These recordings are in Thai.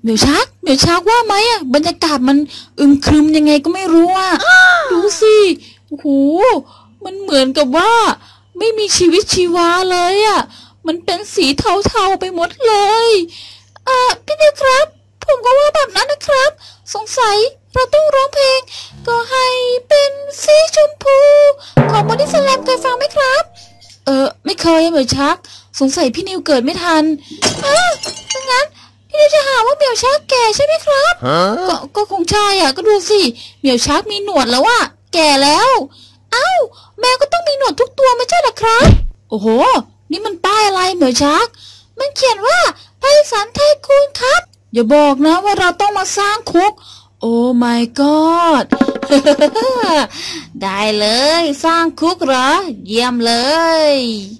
เหมียวชักว่าไหมอ่ะบรรยากาศมันอึมครึมยังไงก็ไม่รู้อ่ะดูสิโอ้โหมันเหมือนกับว่าไม่มีชีวิตชีวาเลยอ่ะมันเป็นสีเทาๆไปหมดเลยพี่นิวครับผมก็ว่าแบบนั้นนะครับสงสัยเราต้องร้องเพลงก็ให้เป็นสีชมพูของบอดี้สแลมเคยฟังไหมครับไม่เคยเหมียวชักสงสัยพี่นิวเกิดไม่ทันงั้นพี่นิวจะหาว่าเหมียวชักแก่ใช่ไหมครับก็คงใช่อ่ะก็ดูสิเหมียวชักมีหนวดแล้วอ่ะแก่แล้วแมวก็ต้องมีหนวดทุกตัวไม่ใช่หรอครับโอ้โหนี่มันป้ายอะไรเหมียวชักมันเขียนว่าไพศาลไทคูนครับอย่าบอกนะว่าเราต้องมาสร้างคุกโอ้ my god ได้เลยสร้างคุกเหรอเยี่ยมเลย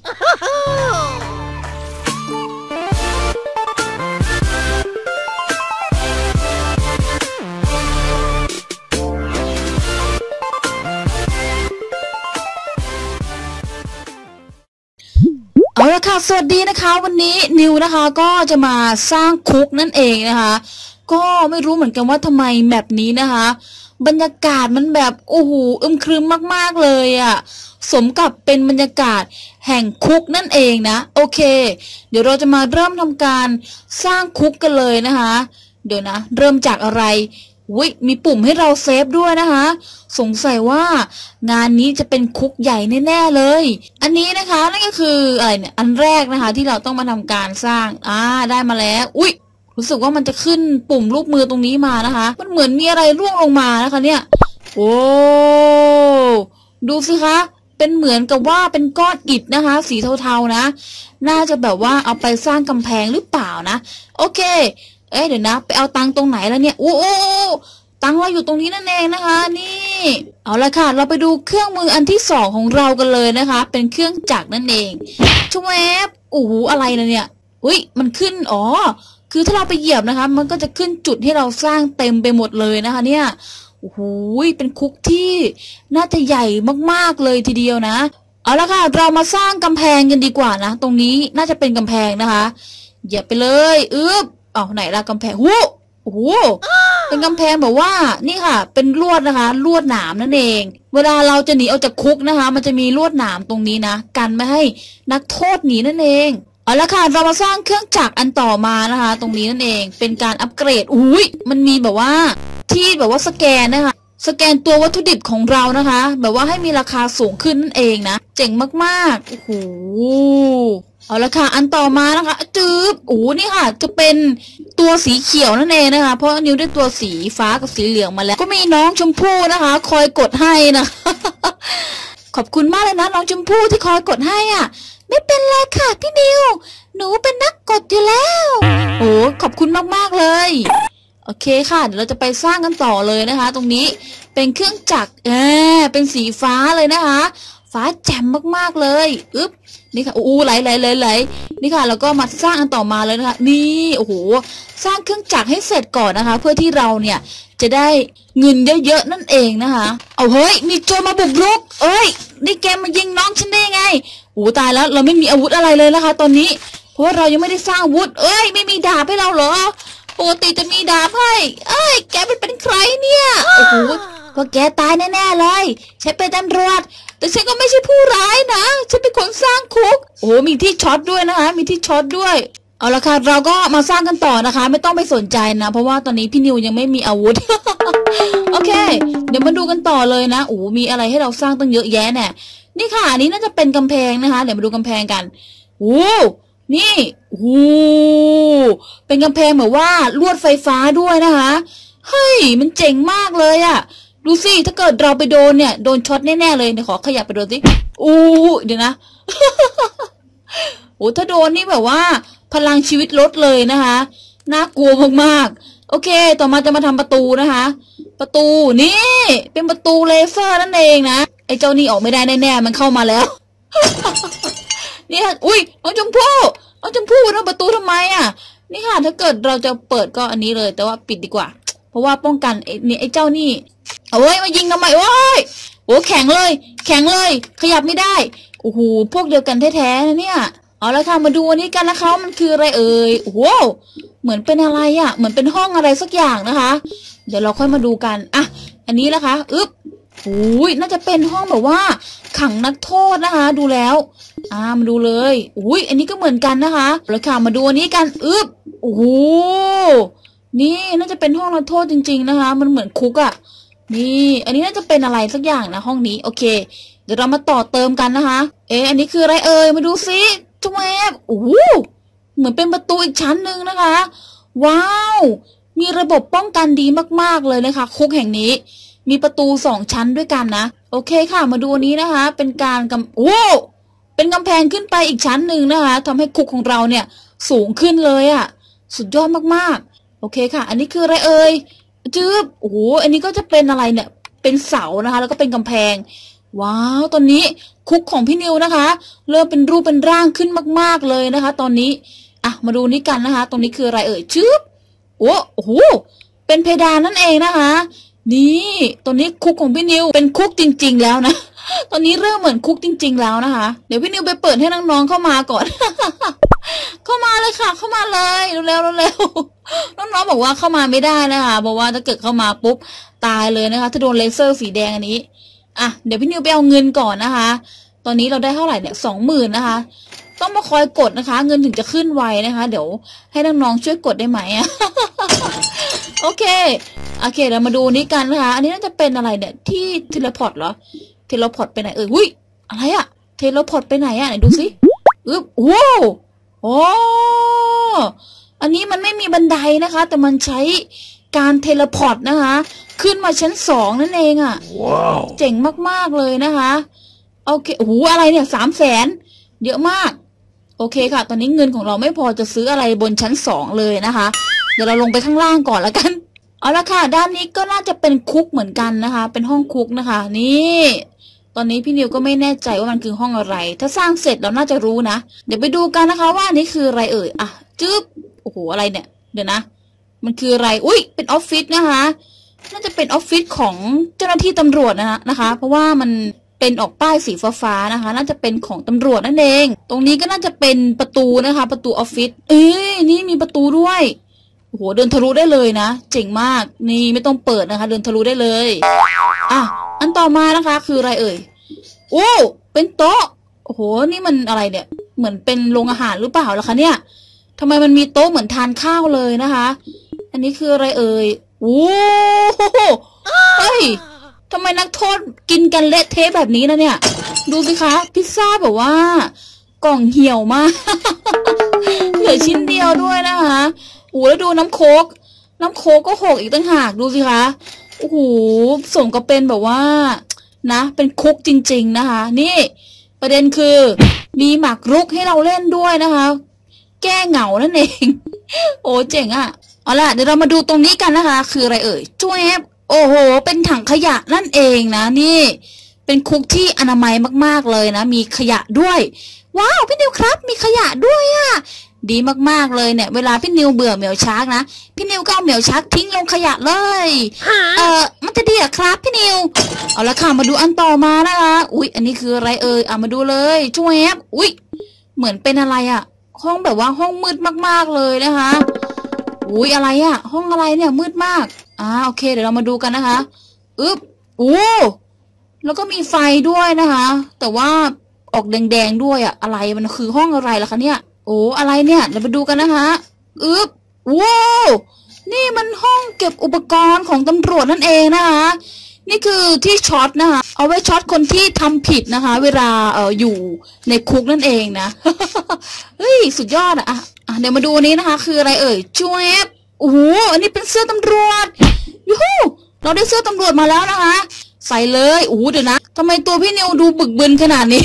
เอาละค่ะสวัสดีนะคะวันนี้นิวนะคะก็จะมาสร้างคุกนั่นเองนะคะก็ไม่รู้เหมือนกันว่าทำไมแบบนี้นะคะบรรยากาศมันแบบโอ้โหอึมครึมมากๆเลยอ่ะสมกับเป็นบรรยากาศแห่งคุกนั่นเองนะโอเคเดี๋ยวเราจะมาเริ่มทำการสร้างคุกกันเลยนะคะเดี๋ยวนะเริ่มจากอะไรมีปุ่มให้เราเซฟด้วยนะคะสงสัยว่างานนี้จะเป็นคุกใหญ่แน่ๆเลยอันนี้นะคะนั่นก็คืออะไรเนี่ยอันแรกนะคะที่เราต้องมาทำการสร้างได้มาแล้วรู้สึกว่ามันจะขึ้นปุ่มรูปมือตรงนี้มานะคะมันเหมือนมีอะไรร่วงลงมานะคะเนี่ยโอ้ดูสิคะเป็นเหมือนกับว่าเป็นก้อนอิฐนะคะสีเทาๆนะน่าจะแบบว่าเอาไปสร้างกำแพงหรือเปล่านะโอเคเดี๋ยวนะไปเอาตังตรงไหนแล้วเนี่ยโอ้ตังเราอยู่ตรงนี้นั่นเองนะคะนี่เอาละค่ะเราไปดูเครื่องมืออันที่สองของเรากันเลยนะคะเป็นเครื่องจักรนั่นเองชวบโอ้โหอะไรนะเนี่ยมันขึ้นคือถ้าเราไปเหยียบนะคะมันก็จะขึ้นจุดให้เราสร้างเต็มไปหมดเลยนะคะเนี่ยโอ้โหเป็นคุกที่น่าจะใหญ่มากๆเลยทีเดียวนะเอาละค่ะเรามาสร้างกำแพงกันดีกว่านะตรงนี้น่าจะเป็นกำแพงนะคะเหยียบไปเลยไหนล่ะกำแพงโอ้โหเป็นกำแพงแบบว่านี่ค่ะเป็นลวดนะคะลวดหนามนั่นเองเวลาเราจะหนีออกจากคุกนะคะมันจะมีลวดหนามตรงนี้นะกันไม่ให้นักโทษหนีนั่นเองเอาละค่ะเรามาสร้างเครื่องจักรอันต่อมานะคะตรงนี้นั่นเองเป็นการอัปเกรดมันมีแบบว่าที่แบบว่าสแกนนะคะสแกนตัววัตถุดิบของเรานะคะแบบว่าให้มีราคาสูงขึ้นนั่นเองนะเจ๋งมากๆโอ้โหเอาละค่ะอันต่อมานะคะนี่ค่ะจะเป็นตัวสีเขียวนั่นเองนะคะเพราะนิ้วได้ตัวสีฟ้ากับสีเหลืองมาแล้วก็มีน้องชมพู่นะคะคอยกดให้นะ ขอบคุณมากเลยนะน้องชมพู่ที่คอยกดให้ไม่เป็นไรค่ะพี่นิวหนูเป็นนักกดอยู่แล้วขอบคุณมากๆเลยโอเคค่ะเดี๋ยวเราจะไปสร้างกันต่อเลยนะคะตรงนี้เป็นเครื่องจักรเป็นสีฟ้าเลยนะคะฟ้าแจ่มมากๆเลยนี่ค่ะไหลนี่ค่ะแล้วก็มาสร้างอันต่อมาเลยนะคะนี่โอ้โหสร้างเครื่องจักรให้เสร็จก่อนนะคะเพื่อที่เราเนี่ยจะได้เงินเยอะๆนั่นเองนะคะเฮ้ยมีโจรมาบุกรุกนี่แกมายิงน้องฉันได้ไงตายแล้วเราไม่มีอาวุธอะไรเลยนะคะตอนนี้เพราะว่าเรายังไม่ได้สร้างอาวุธไม่มีดาบให้เราเหรอปกติจะมีดาบให้แกเป็นใครเนี่ยโอ้โหก็แกตายแน่ๆเลยฉันเป็นตำรวจแต่ฉันก็ไม่ใช่ผู้ร้ายนะฉันเป็นคนสร้างคุกมีที่ช็อตด้วยนะคะมีที่ช็อตด้วยเอาละค่ะเราก็มาสร้างกันต่อนะคะไม่ต้องไปสนใจนะเพราะว่าตอนนี้พี่นิวยังไม่มีอาวุธ โอเคเดี๋ยวมาดูกันต่อเลยนะมีอะไรให้เราสร้างตั้งเยอะแยะเนี่ยนี่ค่ะอันนี้น่าจะเป็นกำแพงนะคะเดี๋ยวมาดูกำแพงกันนี่เป็นกำแพงเหมือนว่าลวดไฟฟ้าด้วยนะคะเฮ้ยมันเจ๋งมากเลยดูสิถ้าเกิดเราไปโดนเนี่ยโดนช็อตแน่ๆเลยเดี๋ยวขอขยับไปโดนสิเดี๋ยวนะ ถ้าโดนนี่แบบว่าพลังชีวิตลดเลยนะคะน่ากลัวมากๆโอเคต่อมาจะมาทำประตูนะคะประตูนี่เป็นประตูเลเซอร์นั่นเองนะไอ้เจ้านี่ออกไม่ได้แน่ๆมันเข้ามาแล้ว เนี่ยน้องชมพู่ทำประตูทำไมนี่ค่ะถ้าเกิดเราจะเปิดก็อันนี้เลยแต่ว่าปิดดีกว่าเพราะว่าป้องกันไอ้เจ้านี่มายิงทำไมแข็งเลยขยับไม่ได้พวกเดียวกันแท้ๆนะเนี่ยเอาละค่ะมาดูอันนี้กันนะคะมันคืออะไรเอ่ยโอ้โหเหมือนเป็นอะไรอ่ะเหมือนเป็นห้องอะไรสักอย่างนะคะเดี๋ยวเราค่อยมาดูกันอ่ะอันนี้นะคะอุ้ยน่าจะเป็นห้องแบบว่าขังนักโทษนะคะดูแล้วมาดูเลยอุ้ยอันนี้ก็เหมือนกันนะคะแล้วค่ะมาดูอันนี้กันโอ้โหนี่น่าจะเป็นห้องนักโทษจริงๆนะคะมันเหมือนคุกอ่ะนี่อันนี้น่าจะเป็นอะไรสักอย่างนะห้องนี้โอเคเดี๋ยวเรามาต่อเติมกันนะคะอันนี้คืออะไรเอ่ยมาดูซิจุ๊บแอบโอ้เหมือนเป็นประตูอีกชั้นหนึ่งนะคะว้าวมีระบบป้องกันดีมากๆเลยนะคะคุกแห่งนี้มีประตู2 ชั้นด้วยกันนะโอเคค่ะมาดูนี้นะคะเป็นการเป็นกำแพงขึ้นไปอีกชั้นหนึ่งนะคะทำให้คุกของเราเนี่ยสูงขึ้นเลยอ่ะสุดยอดมากๆโอเคค่ะอันนี้คืออะไรเอ่ยจืบโอ้โหอันนี้ก็จะเป็นอะไรเนี่ยเป็นเสานะคะแล้วก็เป็นกำแพงว้าวตอนนี้คุกของพี่นิวนะคะเริ่มเป็นรูปเป็นร่างขึ้นมากๆเลยนะคะตอนนี้มาดูนี้กันนะคะตรงนี้คืออะไรเอ่ยจืบโอ้โหเป็นเพดานนั่นเองนะคะนี่ตอนนี้คุกของพี่นิวเป็นคุกจริงๆแล้วนะตอนนี้เริ่มเหมือนคุกจริงๆแล้วนะคะเดี๋ยวพี่นิวไปเปิดให้น้องๆเข้ามาก่อน เข้ามาเลยค่ะเข้ามาเลยเร็วๆเร็วๆน้องๆบอกว่าเข้ามาไม่ได้นะคะบอกว่าถ้าเกิดเข้ามาปุ๊บตายเลยนะคะถ้าโดนเลเซอร์สีแดงอันนี้เดี๋ยวพี่นิวไปเอาเงินก่อนนะคะตอนนี้เราได้เท่าไหร่เนี่ย20,000นะคะต้องมาคอยกดนะคะเงินถึงจะขึ้นไวนะคะเดี๋ยวให้น้องๆช่วยกดได้ไหมโอเคเดี๋ยวมาดูนี้กันนะคะอันนี้น่าจะเป็นอะไรเนี่ยที่เทเลพอร์ตเหรอเทเลพอร์ตไปไหนหุ้ยอะไรอะเทเลพอร์ตไปไหนอะไหนดูสิว้าวโอ้อันนี้มันไม่มีบันไดนะคะแต่มันใช้การเทเลพอร์ตนะคะขึ้นมาชั้น2นั่นเองอ่ะว้าวเจ๋งมากๆเลยนะคะโอเคโอ้โหอะไรเนี่ย300,000เยอะมากโอเคค่ะตอนนี้เงินของเราไม่พอจะซื้ออะไรบนชั้น2เลยนะคะเดี๋ยวเราลงไปข้างล่างก่อนละกันเอาละค่ะด้านนี้ก็น่าจะเป็นคุกเหมือนกันนะคะเป็นห้องคุกนะคะนี่ตอนนี้พี่นิวก็ไม่แน่ใจว่ามันคือห้องอะไรถ้าสร้างเสร็จเราน่าจะรู้นะเดี๋ยวไปดูกันนะคะว่านี่คืออะไรเอ่ยจึ๊บโอ้โหอะไรเนี่ยเดี๋ยวนะมันคืออะไรเป็นออฟฟิศนะคะน่าจะเป็นออฟฟิศของเจ้าหน้าที่ตำรวจนะคะเพราะว่ามันเป็นออกป้ายสีฟ้าๆนะคะน่าจะเป็นของตำรวจนั่นเองตรงนี้ก็น่าจะเป็นประตูนะคะประตูออฟฟิศนี่มีประตูด้วยโอ้โหเดินทะลุได้เลยนะเจ๋งมากนี่ไม่ต้องเปิดนะคะเดินทะลุได้เลยอันต่อมานะคะคืออะไรเอ่ยเป็นโต๊ะโอ้โหนี่มันอะไรเนี่ยเหมือนเป็นโรงอาหารหรือเปล่าล่ะคะเนี่ยทำไมมันมีโต๊ะเหมือนทานข้าวเลยนะคะอันนี้คืออะไรเอ่ยเฮ้ยทำไมนักโทษกินกันเละเทะแบบนี้นะเนี่ยดูสิคะพิซซ่าแบบว่ากล่องเหี่ยวมาก เหลือชิ้นเดียวด้วยนะคะแล้วดูน้ำโค้กก็หกอีกตั้งหากดูสิคะโอ้โหสมกับเป็นแบบว่านะเป็นคุกจริงๆนะคะนี่ประเด็นคือมีหมากรุกให้เราเล่นด้วยนะคะแก้เหงานั่นเอง โอ้เจ๋งอ่ะเอาล่ะเดี๋ยวเรามาดูตรงนี้กันนะคะคืออะไรเอ่ยจ้วบโอ้โหเป็นถังขยะนั่นเองนะนี่เป็นคุกที่อนามัยมากๆเลยนะมีขยะด้วยว้าวพี่นิวครับมีขยะด้วยอ่ะดีมากๆเลยเนี่ยเวลาพี่นิวเบื่อเหมียวชักนะพี่นิวก็เอาเหมียวชักทิ้งลงขยะเลยมันจะดีเหรอครับพี่นิวเอาละค่ะมาดูอันต่อมานะคะอันนี้คืออะไรเอ่ยมาดูเลยจ้วบเหมือนเป็นอะไรอ่ะห้องแบบว่าห้องมืดมากๆเลยนะคะอะไรอ่ะห้องอะไรเนี่ยมืดมากโอเคเดี๋ยวเรามาดูกันนะคะแล้วก็มีไฟด้วยนะคะแต่ว่าออกแดงๆด้วยอะไรมันคือห้องอะไรล่ะคะเนี่ยอะไรเนี่ยเดี๋ยวไปดูกันนะคะนี่มันห้องเก็บอุปกรณ์ของตำรวจนั่นเองนะคะนี่คือที่ช็อตนะคะเอาไว้ช็อตคนที่ทำผิดนะคะเวลาอยู่ในคุกนั่นเองนะ เฮ้ยสุดยอดเดี๋ยวมาดูนี้นะคะคืออะไรเอ่ยจ้วบอันนี้เป็นเสื้อตำรวจยูฮูเราได้เสื้อตำรวจมาแล้วนะคะใส่เลยเดี๋ยวนะทำไมตัวพี่นิวดูบึกบึนขนาดนี้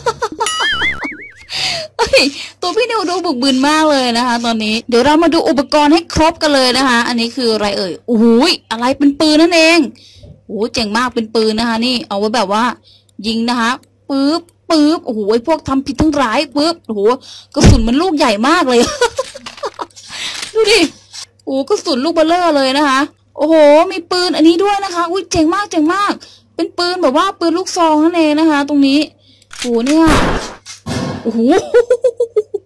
ตัวพี่นิวดูบึกบึนมากเลยนะคะตอนนี้เดี๋ยวเรามาดูอุปกรณ์ให้ครบกันเลยนะคะอันนี้คืออะไรเอ่ยอะไรเป็นปืนนั่นเองเจ๋งมากเป็นปืนนะคะนี่เอาไว้แบบว่ายิงนะคะปึ๊บไอ้พวกทำผิดทั้งหลายปึ๊บกระสุนมันลูกใหญ่มากเลย ดูดิกระสุนลูกเบลเลอร์เลยนะคะมีปืนอันนี้ด้วยนะคะเจ๋งมากเป็นปืนแบบว่าปืนลูกซองนั่นเองนะคะตรงนี้เนี่ย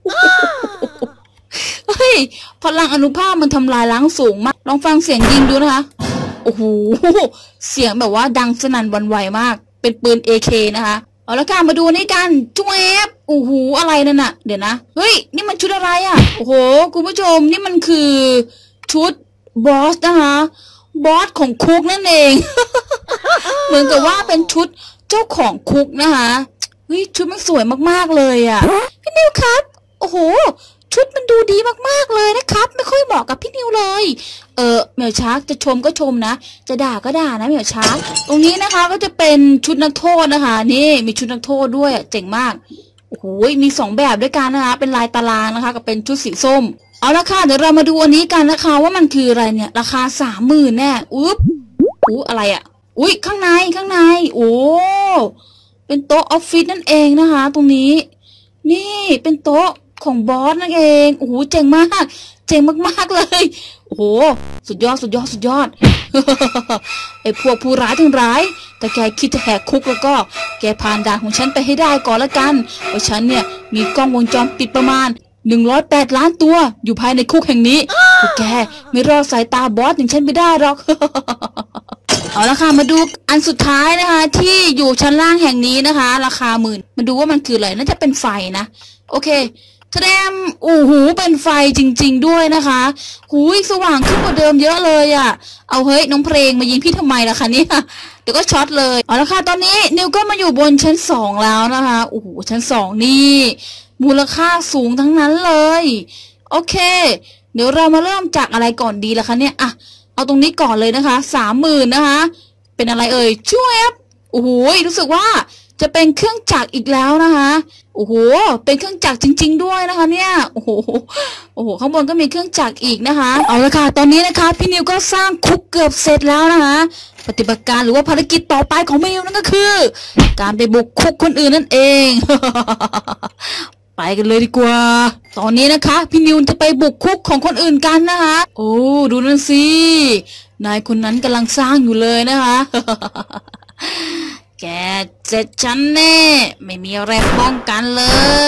พลังอนุภาพมันทำลายล้างสูงมากลองฟังเสียงยิงดูนะคะโอ้โหเสียงแบบว่าดังสนั่นหวั่นไหวมากเป็นปืน AK นะคะเอาละค่ะมาดูนี่กันจุ๊บโอ้โหอะไรนั่นน่ะเดี๋ยวนะเฮ้ยนี่มันชุดอะไรอ่ะโอ้โหคุณผู้ชมนี่มันคือชุดบอสนะคะบอสของคุกนั่นเอง เหมือนกับว่าเป็นชุดเจ้าของคุกนะคะเฮ้ยชุดมันสวยมากๆเลยอ่ะพี่นิวครับโอ้โหชุดมันดูดีมากๆเลยนะครับไม่ค่อยเหมาะกับพี่นิวเลยเหมียวชาร์กจะชมก็ชมนะจะด่าก็ด่านะเหมียวชาร์กตรงนี้นะคะก็จะเป็นชุดนักโทษนะคะนี่มีชุดนักโทษด้วยเจ๋งมากโอ้โหมี2แบบด้วยกันนะคะเป็นลายตารางนะคะกับเป็นชุดสีส้มเอาละค่ะเดี๋ยวเรามาดูอันนี้กันนะคะว่ามันคืออะไรเนี่ยราคา30,000แน่อะไรอ่ะอุ้ยข้างในโอ้เป็นโต๊ะออฟฟิศนั่นเองนะคะตรงนี้นี่เป็นโต๊ะของบอสนั่นเองโอ้โหเจ๋งมากเลยโอ้โหสุดยอด ไอ้พวกผู้ร้ายทั้งร้ายแต่แกคิดจะแหกคุกแล้วก็แกผ่านด่านของฉันไปให้ได้ก่อนละกันเพราะฉันเนี่ยมีกล้องวงจรปิดประมาณ108 ล้านตัวอยู่ภายในคุกแห่งนี้พวกแกไม่รอดสายตาบอสอย่างฉันไม่ได้หรอก เอาละค่ะมาดูอันสุดท้ายนะคะที่อยู่ชั้นล่างแห่งนี้นะคะราคา10,000มาดูว่ามันคืออะไรน่าจะเป็นไฟนะโอเคแสดงโอ้โหเป็นไฟจริงๆด้วยนะคะหูยสว่างขึ้นกว่าเดิมเยอะเลยอ่ะเอาเฮ้ยน้องเพลงมายิงพี่ทำไมล่ะคะเนี่ยเดี๋ยวก็ช็อตเลยเอาละค่ะตอนนี้นิวก็มาอยู่บนชั้น2แล้วนะคะโอ้โหชั้น2นี่มูลค่าสูงทั้งนั้นเลยโอเคเดี๋ยวเรามาเริ่มจากอะไรก่อนดีล่ะคะเนี่ยอ่ะเอาตรงนี้ก่อนเลยนะคะ30,000นะคะเป็นอะไรเอ่ยช่วยโอ้โหรู้สึกว่าจะเป็นเครื่องจักรอีกแล้วนะคะโอ้โหเป็นเครื่องจักรจริงๆด้วยนะคะเนี่ยโอ้โหข้างบนก็มีเครื่องจักรอีกนะคะเอาละค่ะตอนนี้นะคะพี่นิวก็สร้างคุกเกือบเสร็จแล้วนะคะปฏิบัติการหรือว่าภารกิจต่อไปของพี่นิวนั่นก็คือการไปบุกคุกคนอื่นนั่นเอง ไปกันเลยดีกว่าตอนนี้นะคะพี่นิวจะไปบุกคุกของคนอื่นกันนะคะโอ้ดูนั่นสินายคนนั้นกำลังสร้างอยู่เลยนะคะ แกเจ็ดฉันแน่ไม่มีอะไรป้องกันเลย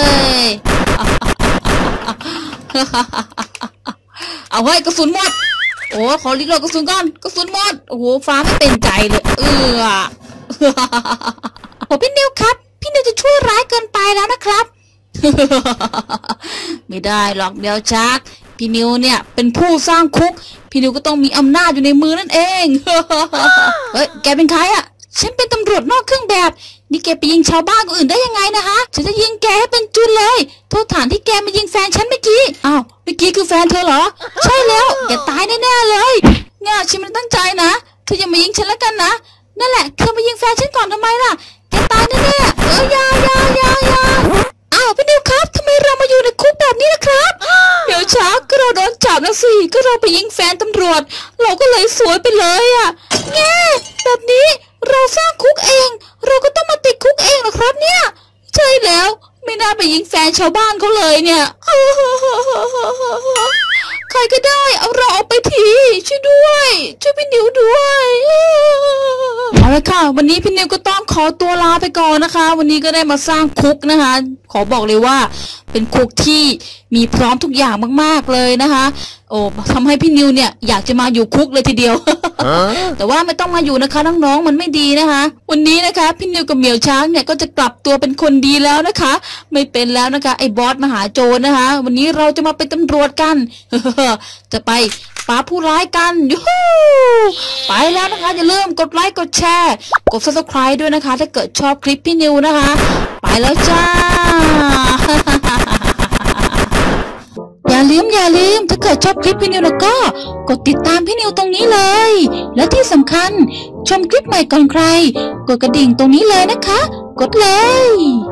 เอาเฮ้ยกระสุนหมดโอ้ขอรีโหลดกระสุนก่อนกระสุนหมดโอ้โหฟ้าไม่เป็นใจเลยโอ้พี่นิวครับพี่นิวจะชั่วร้ายเกินไปแล้วนะครับ ไม่ได้หรอกเดี๋ยวชักพี่นิวเนี่ยเป็นผู้สร้างคุกพี่นิวก็ต้องมีอำนาจอยู่ในมือนั่นเอง เฮ้ยแกเป็นใครอะฉันเป็นตำรวจนอกเครื่องแบบนี่แกไปยิงชาวบ้านคนอื่นได้ยังไงนะคะฉันจะยิงแกให้เป็นจุนเลยโทษฐานที่แกมายิงแฟนฉันเมื่อกี้อ้าวเมื่อกี้คือแฟนเธอเหรอใช่แล้วแกตายแน่ๆเลยเนี่ยฉันไม่ตั้งใจนะเธออย่ามายิงฉันแล้วกันนะนั่นแหละเธอมายิงแฟนฉันก่อนทำไมล่ะแกตายแน่ๆอย่าอ้าวพี่นิวครับทำไมเรามาอยู่ในคุกแบบนี้นะครับเดี๋ยวช้าก็เราโดนจับนะสิก็เราไปยิงแฟนตำรวจเราก็เลยสวยไปเลยอ่ะแง่แบบนี้เราสร้างคุกเองเราก็ต้องมาติดคุกเองเหรอครับเนี่ยใช่แล้วไม่น่าไปยิงแฟนชาวบ้านเขาเลยเนี่ยใครก็ได้เอาเราออกไปทีช่วยด้วยช่วยพี่นิวด้วยเอาละค่ะวันนี้พี่นิวก็ต้องขอตัวลาไปก่อนนะคะวันนี้ก็ได้มาสร้างคุกนะคะขอบอกเลยว่าเป็นคุกที่มีพร้อมทุกอย่างมากๆเลยนะคะโอ้ทำให้พี่นิวเนี่ยอยากจะมาอยู่คุกเลยทีเดียว แต่ว่าไม่ต้องมาอยู่นะคะน้องๆมันไม่ดีนะคะวันนี้นะคะพี่นิวกับเหมียวช้างเนี่ยก็จะกลับตัวเป็นคนดีแล้วนะคะไม่เป็นแล้วนะคะไอ้บอสมหาโจรนะคะวันนี้เราจะมาเป็นตำรวจกัน จะไปปราบผู้ร้ายกันยูฮูไปแล้วนะคะอย่าลืมกดไลค์กดแชร์กด Subscribe ด้วยนะคะถ้าเกิดชอบคลิปพี่นิวนะคะไปแล้วจ้า อย่าลืมถ้าเกิดชอบคลิปพี่นิวแล้วก็กดติดตามพี่นิวตรงนี้เลยและที่สำคัญชมคลิปใหม่ก่อนใครกดกระดิ่งตรงนี้เลยนะคะกดเลย